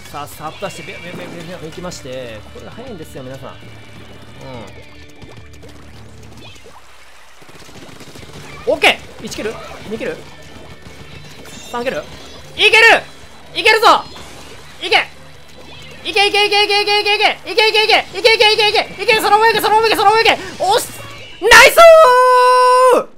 さあさっと出してビュビュビュビュビュいきまして、これが早いんですよ皆さん。オッケー。1キル2キル3キルいけるいけるぞいけいけいけいけいけいけいけいけいけいけいけいけいけいけいけいけいけそのままいけそのままいけそのままいけおっナイスー